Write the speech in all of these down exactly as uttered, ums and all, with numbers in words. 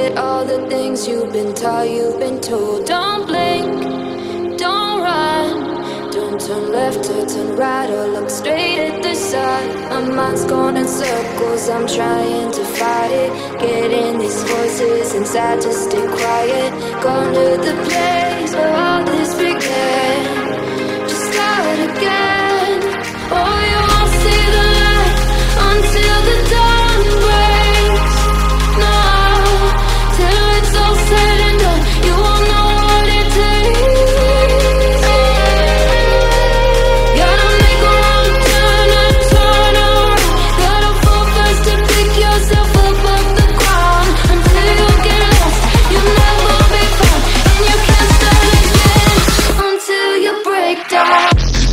forget all the things you've been taught, you've been told. Don't blink, don't run, don't turn left or turn right or look straight at the sun. My mind's going in circles, I'm trying to fight it. Getting these voices inside to stay quiet. Going to the place where all this began. Just start again. Oh, you won't see the light until the dawn breaks. No, till it's all said and done, you won't know what it takes. Gotta make a wrong turn and turn around. Gotta fall first to pick yourself up off the ground. Until you get lost, you'll never be found. And you can't start again until you break down.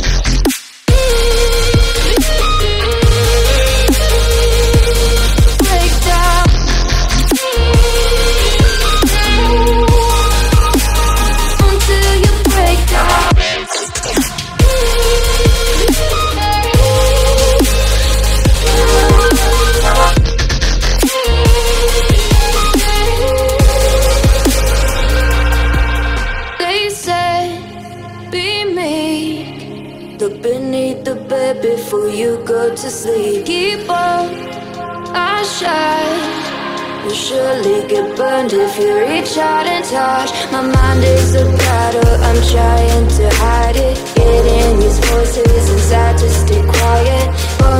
Look beneath the bed before you go to sleep. Keep on, I shine. You'll surely get burned if you reach out and touch. My mind is a battle, I'm trying to hide it. Getting these voices inside to stay quiet. Oh,